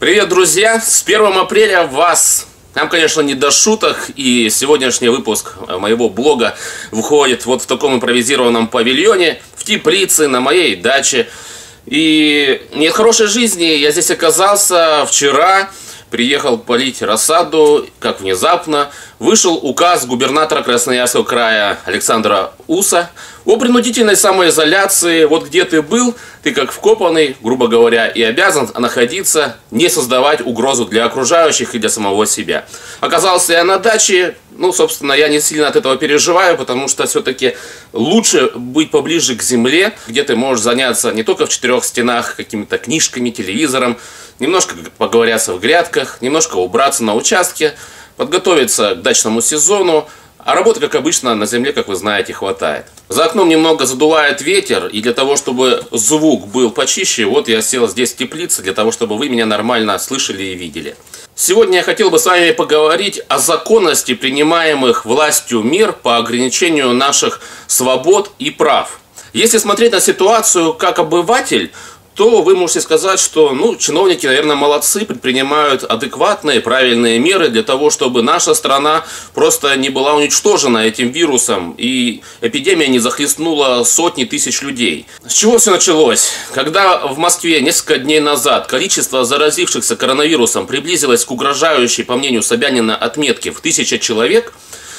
Привет, друзья! С 1 апреля нам, конечно, не до шуток, и сегодняшний выпуск моего блога выходит вот в таком импровизированном павильоне, в теплице, на моей даче. И нет хорошей жизни, я здесь оказался вчера, приехал полить рассаду, как внезапно вышел указ губернатора Красноярского края Александра Уса о принудительной самоизоляции. Вот где ты был, ты как вкопанный, грубо говоря, и обязан находиться, не создавать угрозу для окружающих и для самого себя. Оказался я на даче, собственно, я не сильно от этого переживаю, потому что все-таки лучше быть поближе к земле, где ты можешь заняться не только в четырех стенах какими-то книжками, телевизором, немножко поговорятся в грядках, немножко убраться на участке, подготовиться к дачному сезону. А работы, как обычно, на земле, как вы знаете, хватает. За окном немного задувает ветер, и для того, чтобы звук был почище, вот я сел здесь в теплице, для того, чтобы вы меня нормально слышали и видели. Сегодня я хотел бы с вами поговорить о законности принимаемых властью мер по ограничению наших свобод и прав. Если смотреть на ситуацию как обыватель, то вы можете сказать, что чиновники, наверное, молодцы, предпринимают адекватные, правильные меры для того, чтобы наша страна просто не была уничтожена этим вирусом и эпидемия не захлестнула сотни тысяч людей. С чего все началось? Когда в Москве несколько дней назад количество заразившихся коронавирусом приблизилось к угрожающей, по мнению Собянина, отметке в 1000 человек,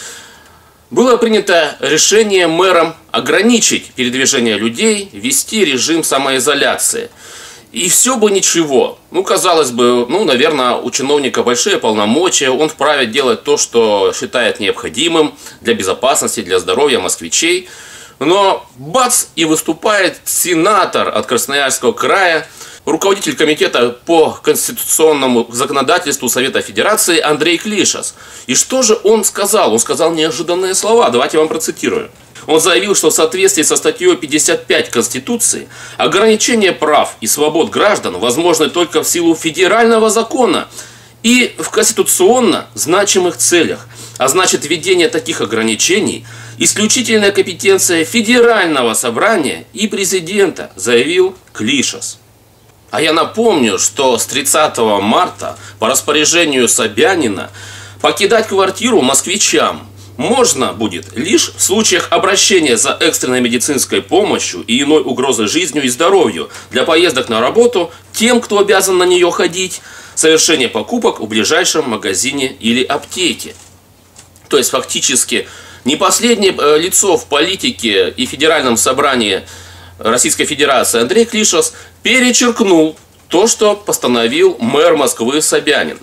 было принято решение мэром ограничить передвижение людей, ввести режим самоизоляции. И все бы ничего. Казалось бы, наверное, у чиновника большие полномочия, он вправе делать то, что считает необходимым для безопасности, для здоровья москвичей. Но бац, и выступает сенатор от Красноярского края, руководитель комитета по конституционному законодательству Совета Федерации Андрей Клишас. И что же он сказал? Он сказал неожиданные слова. Давайте я вам процитирую. Он заявил, что в соответствии со статьей 55 Конституции ограничение прав и свобод граждан возможны только в силу федерального закона и в конституционно значимых целях. А значит, введение таких ограничений – исключительная компетенция Федерального собрания и президента, заявил Клишас. А я напомню, что с 30 марта по распоряжению Собянина покидать квартиру москвичам можно будет лишь в случаях обращения за экстренной медицинской помощью и иной угрозой жизнью и здоровью для поездок на работу тем, кто обязан на нее ходить, совершение покупок в ближайшем магазине или аптеке. То есть фактически не последнее лицо в политике и федеральном собрании Российской Федерации Андрей Клишас перечеркнул то, что постановил мэр Москвы Собянин,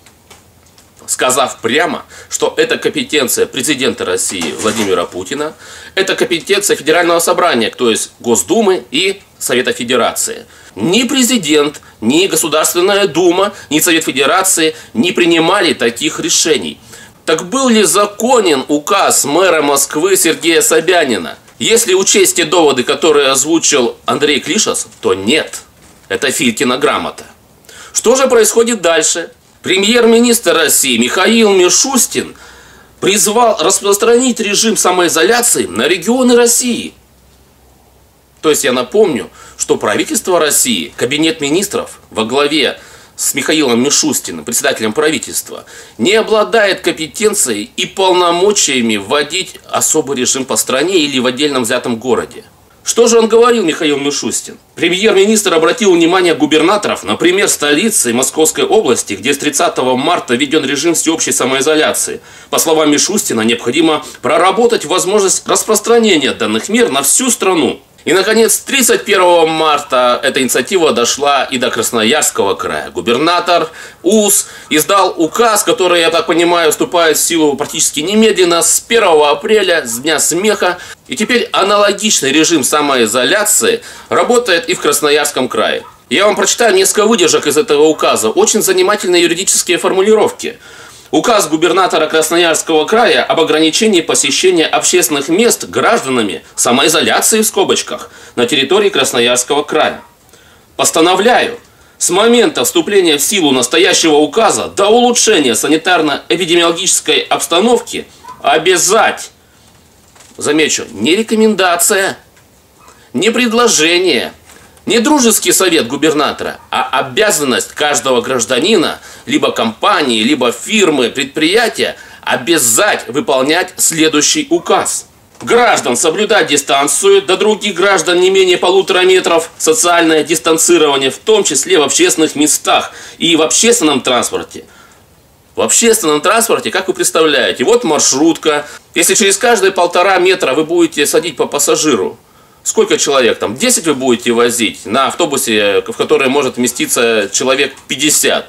сказав прямо, что это компетенция президента России Владимира Путина, это компетенция Федерального собрания, то есть Госдумы и Совета Федерации. Ни президент, ни Государственная Дума, ни Совет Федерации не принимали таких решений. Так был ли законен указ мэра Москвы Сергея Собянина? Если учесть те доводы, которые озвучил Андрей Клишас, то нет. Это Филькина грамота. Что же происходит дальше? Премьер-министр России Михаил Мишустин призвал распространить режим самоизоляции на регионы России. То есть я напомню, что правительство России, кабинет министров во главе с Михаилом Мишустиным, председателем правительства, не обладает компетенцией и полномочиями вводить особый режим по стране или в отдельном взятом городе. Что же он говорил, Михаил Мишустин? Премьер-министр обратил внимание губернаторов, например, столицы Московской области, где с 30 марта введен режим всеобщей самоизоляции. По словам Мишустина, необходимо проработать возможность распространения данных мер на всю страну. И, наконец, 31 марта эта инициатива дошла и до Красноярского края. Губернатор УС издал указ, который, я так понимаю, вступает в силу практически немедленно с 1 апреля, с Дня смеха. И теперь аналогичный режим самоизоляции работает и в Красноярском крае. Я вам прочитаю несколько выдержек из этого указа. Очень занимательные юридические формулировки. Указ губернатора Красноярского края об ограничении посещения общественных мест гражданами самоизоляции в скобочках на территории Красноярского края. Постановляю с момента вступления в силу настоящего указа до улучшения санитарно-эпидемиологической обстановки обязать, замечу, не рекомендация, не предложение, Не дружеский совет губернатора, а обязанность каждого гражданина, либо компании, либо фирмы, предприятия обязать выполнять следующий указ. Граждан соблюдать дистанцию до других граждан не менее 1,5 метров, социальное дистанцирование, в том числе в общественных местах и в общественном транспорте. В общественном транспорте, как вы представляете, вот маршрутка. Если через каждые 1,5 метра вы будете садить по пассажиру, сколько человек там? 10 вы будете возить на автобусе, в который может вместиться человек 50.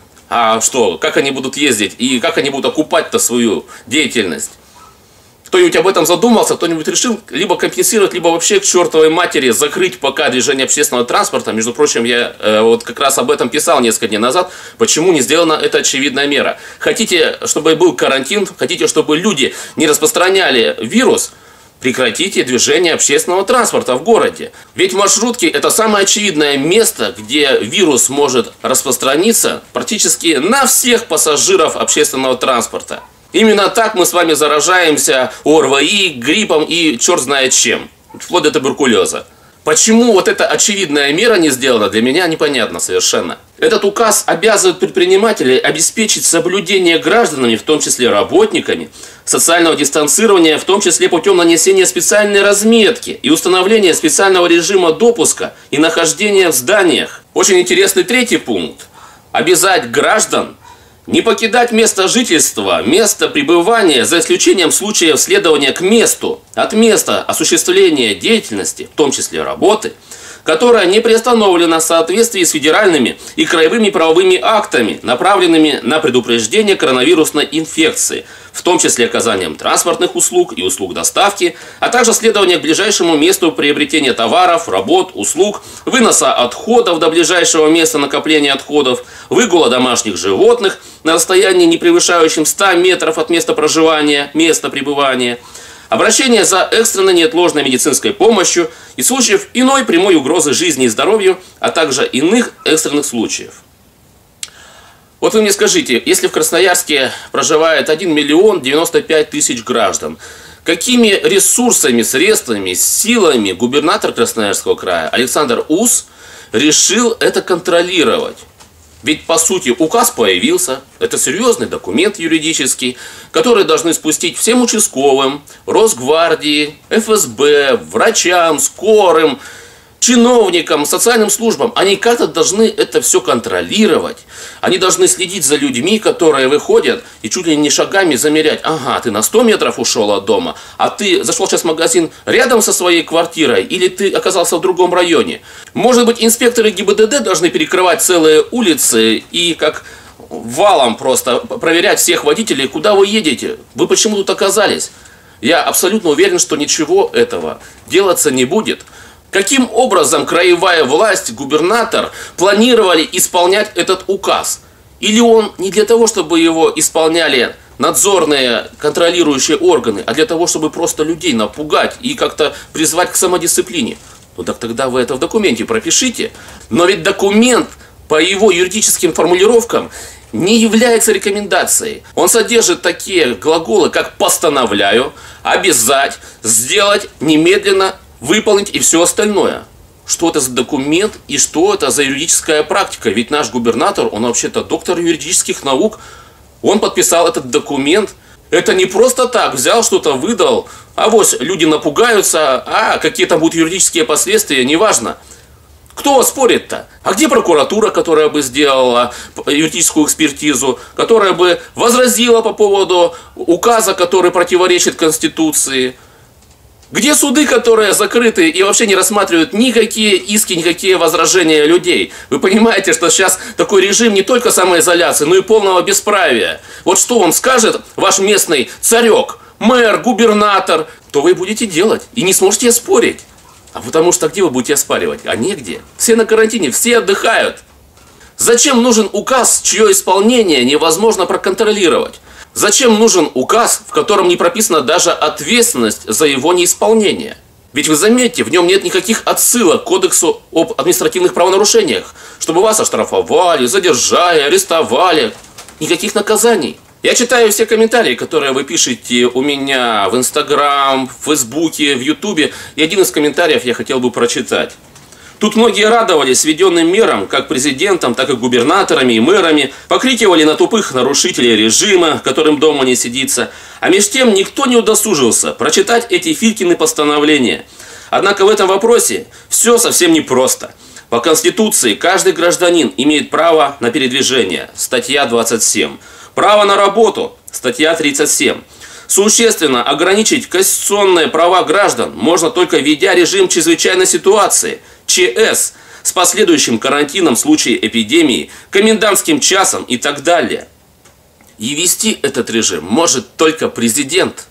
А что, как они будут ездить и как они будут окупать-то свою деятельность? Кто-нибудь об этом задумался, кто-нибудь решил либо компенсировать, либо вообще к чертовой матери закрыть пока движение общественного транспорта. Между прочим, я вот как раз об этом писал несколько дней назад, почему не сделана эта очевидная мера. Хотите, чтобы был карантин, хотите, чтобы люди не распространяли вирус, прекратите движение общественного транспорта в городе. Ведь маршрутки – это самое очевидное место, где вирус может распространиться практически на всех пассажиров общественного транспорта. Именно так мы с вами заражаемся ОРВИ, гриппом и черт знает чем, вплоть до туберкулеза. Почему вот эта очевидная мера не сделана, для меня непонятно совершенно. Этот указ обязывает предпринимателей обеспечить соблюдение гражданами, в том числе работниками, социального дистанцирования, в том числе путем нанесения специальной разметки и установления специального режима допуска и нахождения в зданиях. Очень интересный третий пункт. Обязать граждан не покидать место жительства, место пребывания, за исключением случаев следования к месту, от места осуществления деятельности, в том числе работы, которая не приостановлена в соответствии с федеральными и краевыми правовыми актами, направленными на предупреждение коронавирусной инфекции, в том числе оказанием транспортных услуг и услуг доставки, а также следование к ближайшему месту приобретения товаров, работ, услуг, выноса отходов до ближайшего места накопления отходов, выгула домашних животных на расстоянии, не превышающем 100 метров от места проживания, места пребывания, обращение за экстренной неотложной медицинской помощью и случаев иной прямой угрозы жизни и здоровью, а также иных экстренных случаев. Вот вы мне скажите, если в Красноярске проживает 1 095 000 граждан, какими ресурсами, средствами, силами губернатор Красноярского края Александр Ус решил это контролировать? Ведь, по сути, указ появился, это серьезный документ юридический, который должны спустить всем участковым, Росгвардии, ФСБ, врачам, скорым, чиновникам, социальным службам. Они как-то должны это все контролировать. Они должны следить за людьми, которые выходят, и чуть ли не шагами замерять. Ага, ты на 100 метров ушел от дома, а ты зашел сейчас в магазин рядом со своей квартирой, или ты оказался в другом районе. Может быть, инспекторы ГИБДД должны перекрывать целые улицы и как валом просто проверять всех водителей, куда вы едете, вы почему тут оказались. Я абсолютно уверен, что ничего этого делаться не будет. Каким образом краевая власть, губернатор планировали исполнять этот указ? Или он не для того, чтобы его исполняли надзорные, контролирующие органы, а для того, чтобы просто людей напугать и как-то призвать к самодисциплине? Ну так тогда вы это в документе пропишите. Но ведь документ по его юридическим формулировкам не является рекомендацией. Он содержит такие глаголы, как «постановляю», «обязать», «сделать», «немедленно», «выполнить» и все остальное. Что это за документ и что это за юридическая практика? Ведь наш губернатор, он вообще-то доктор юридических наук. Он подписал этот документ. Это не просто так взял, что-то выдал. А вот люди напугаются, а какие там будут юридические последствия, неважно. Кто спорит-то? А где прокуратура, которая бы сделала юридическую экспертизу, которая бы возразила по поводу указа, который противоречит Конституции? Где суды, которые закрыты и вообще не рассматривают никакие иски, никакие возражения людей? Вы понимаете, что сейчас такой режим не только самоизоляции, но и полного бесправия. Вот что вам скажет ваш местный царек, мэр, губернатор, то вы будете делать и не сможете оспорить. А потому что где вы будете оспаривать? А негде. Все на карантине, все отдыхают. Зачем нужен указ, чье исполнение невозможно проконтролировать? Зачем нужен указ, в котором не прописана даже ответственность за его неисполнение? Ведь вы заметьте, в нем нет никаких отсылок к Кодексу об административных правонарушениях, чтобы вас оштрафовали, задержали, арестовали. Никаких наказаний. Я читаю все комментарии, которые вы пишете у меня в Инстаграм, в Фейсбуке, в Ютубе. И один из комментариев я хотел бы прочитать. Тут многие радовались введенным мерам, как президентом, так и губернаторами и мэрами, покрикивали на тупых нарушителей режима, которым дома не сидится. А меж тем никто не удосужился прочитать эти Филькины постановления. Однако в этом вопросе все совсем непросто. По Конституции каждый гражданин имеет право на передвижение, статья 27. Право на работу, статья 37. Существенно ограничить конституционные права граждан можно только введя режим чрезвычайной ситуации, ЧС, с последующим карантином в случае эпидемии, комендантским часом и так далее. И ввести этот режим может только президент.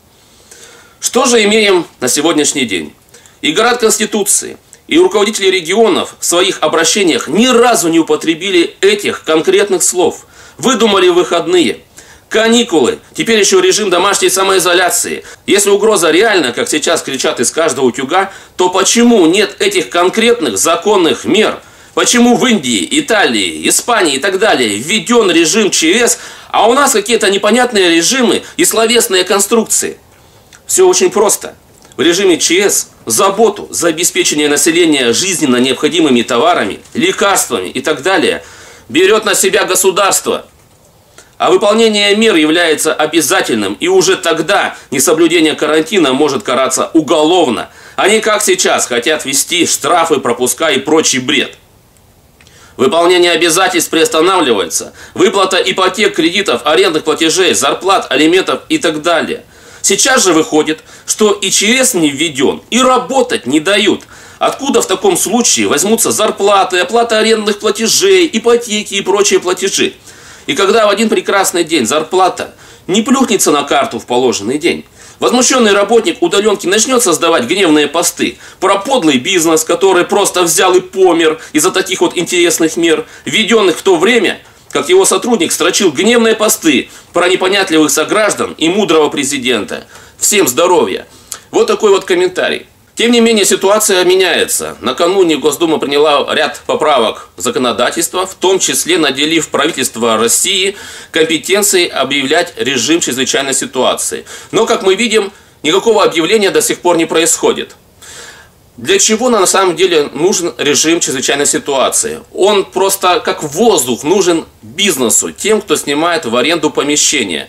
Что же имеем на сегодняшний день? И гарант Конституции, и руководители регионов в своих обращениях ни разу не употребили этих конкретных слов. Выдумали выходные, каникулы, теперь еще режим домашней самоизоляции. Если угроза реальна, как сейчас кричат из каждого утюга, то почему нет этих конкретных законных мер? Почему в Индии, Италии, Испании и так далее введен режим ЧС, а у нас какие-то непонятные режимы и словесные конструкции? Все очень просто. В режиме ЧС заботу за обеспечение населения жизненно необходимыми товарами, лекарствами и так далее берет на себя государство. А выполнение мер является обязательным, и уже тогда несоблюдение карантина может караться уголовно, а не как сейчас хотят ввести штрафы, пропуска и прочий бред. Выполнение обязательств приостанавливается, выплата ипотек, кредитов, арендных платежей, зарплат, алиментов и так далее. Сейчас же выходит, что и ЧС не введен, и работать не дают. Откуда в таком случае возьмутся зарплаты, оплата арендных платежей, ипотеки и прочие платежи? И когда в один прекрасный день зарплата не плюхнется на карту в положенный день, возмущенный работник удаленки начнет создавать гневные посты про подлый бизнес, который просто взял и помер из-за таких вот интересных мер, введенных в то время, как его сотрудник строчил гневные посты про непонятливых сограждан и мудрого президента. Всем здоровья. Вот такой вот комментарий. Тем не менее, ситуация меняется. Накануне Госдума приняла ряд поправок в законодательство, в том числе наделив правительство России компетенцией объявлять режим чрезвычайной ситуации. Но, как мы видим, никакого объявления до сих пор не происходит. Для чего на самом деле нужен режим чрезвычайной ситуации? Он просто как воздух нужен бизнесу, тем, кто снимает в аренду помещения.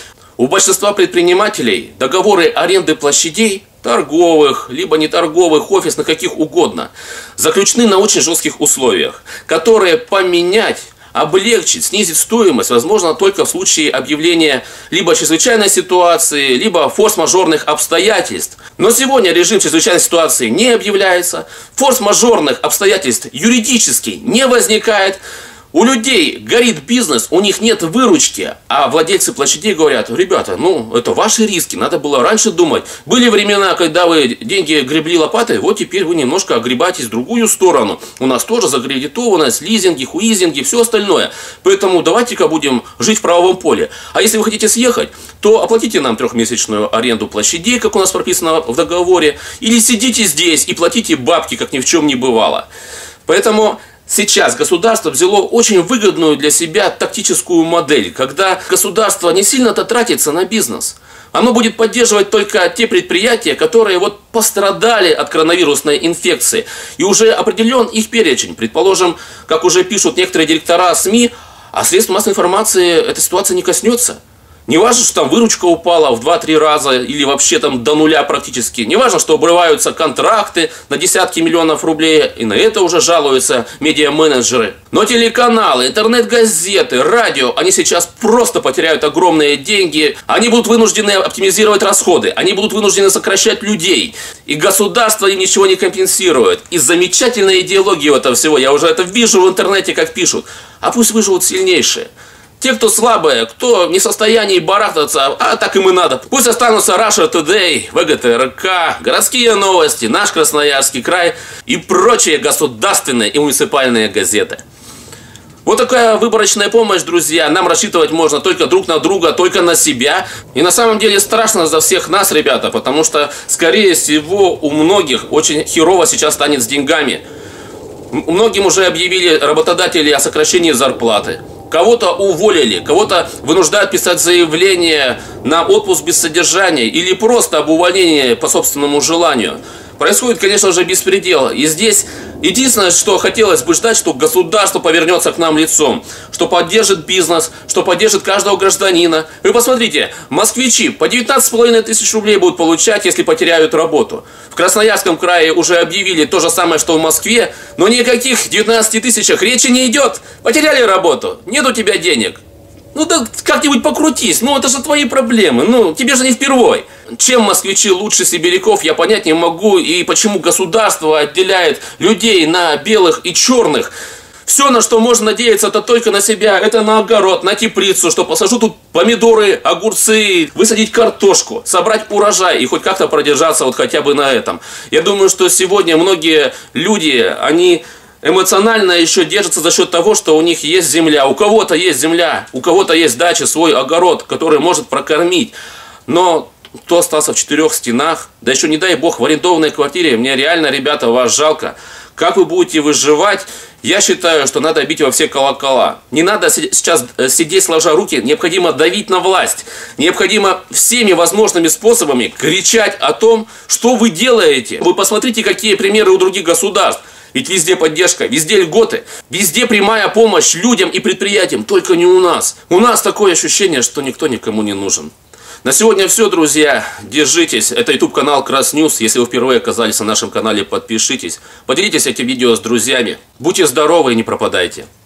У большинства предпринимателей договоры аренды площадей, торговых, либо неторговых, офисных, каких угодно, заключены на очень жестких условиях, которые поменять, облегчить, снизить стоимость возможно только в случае объявления либо чрезвычайной ситуации, либо форс-мажорных обстоятельств. Но сегодня режим чрезвычайной ситуации не объявляется, форс-мажорных обстоятельств юридически не возникает. У людей горит бизнес, у них нет выручки, а владельцы площадей говорят: ребята, ну это ваши риски, надо было раньше думать. Были времена, когда вы деньги гребли лопатой, вот теперь вы немножко огребаетесь в другую сторону. У нас тоже закредитованность, лизинги, хуизинги, все остальное. Поэтому давайте-ка будем жить в правовом поле. А если вы хотите съехать, то оплатите нам 3-месячную аренду площадей, как у нас прописано в договоре, или сидите здесь и платите бабки, как ни в чем не бывало. Поэтому сейчас государство взяло очень выгодную для себя тактическую модель, когда государство не сильно-то тратится на бизнес. Оно будет поддерживать только те предприятия, которые вот пострадали от коронавирусной инфекции. И уже определен их перечень. Предположим, как уже пишут некоторые директора СМИ, а средств массовой информации эта ситуация не коснется. Не важно, что там выручка упала в 2-3 раза или вообще там до нуля практически. Не важно, что обрываются контракты на десятки миллионов рублей, и на это уже жалуются медиа-менеджеры. Но телеканалы, интернет-газеты, радио, они сейчас просто потеряют огромные деньги. Они будут вынуждены оптимизировать расходы, они будут вынуждены сокращать людей. И государство им ничего не компенсирует. И замечательная идеология этого всего, я уже это вижу в интернете, как пишут. А пусть выживут сильнейшие. Те, кто слабые, кто не в состоянии барахтаться, а так им и надо. Пусть останутся Russia Today, ВГТРК, городские новости, наш Красноярский край и прочие государственные и муниципальные газеты. Вот такая выборочная помощь, друзья. Нам рассчитывать можно только друг на друга, только на себя. И на самом деле страшно за всех нас, ребята, потому что, скорее всего, у многих очень херово сейчас станет с деньгами. Многим уже объявили работодатели о сокращении зарплаты. Кого-то уволили, кого-то вынуждают писать заявление на отпуск без содержания или просто об увольнении по собственному желанию. происходит, конечно же, беспредел. И здесь единственное, что хотелось бы ждать, что государство повернется к нам лицом, что поддержит бизнес, что поддержит каждого гражданина. Вы посмотрите, москвичи по 19,5 тысяч рублей будут получать, если потеряют работу. В Красноярском крае уже объявили то же самое, что в Москве, но ни о каких 19 тысячах речи не идет. Потеряли работу, нет у тебя денег. Ну да как-нибудь покрутись, ну это же твои проблемы, ну тебе же не впервой. Чем москвичи лучше сибиряков, я понять не могу, и почему государство отделяет людей на белых и черных. Все, на что можно надеяться, это только на себя, это на огород, на теплицу, что посажу тут помидоры, огурцы, высадить картошку, собрать урожай и хоть как-то продержаться вот хотя бы на этом. Я думаю, что сегодня многие люди, они эмоционально еще держатся за счет того, что у них есть земля. У кого-то есть земля, у кого-то есть дача, свой огород, который может прокормить. Но кто остался в 4 стенах, да еще не дай бог в арендованной квартире, мне реально, ребята, вас жалко. Как вы будете выживать? Я считаю, что надо бить во все колокола. Не надо сейчас сидеть сложа руки, необходимо давить на власть. Необходимо всеми возможными способами кричать о том, что вы делаете. Вы посмотрите, какие примеры у других государств. Ведь везде поддержка, везде льготы, везде прямая помощь людям и предприятиям, только не у нас. У нас такое ощущение, что никто никому не нужен. На сегодня все, друзья. Держитесь. Это YouTube канал Красnews. Если вы впервые оказались на нашем канале, подпишитесь. Поделитесь этим видео с друзьями. Будьте здоровы и не пропадайте.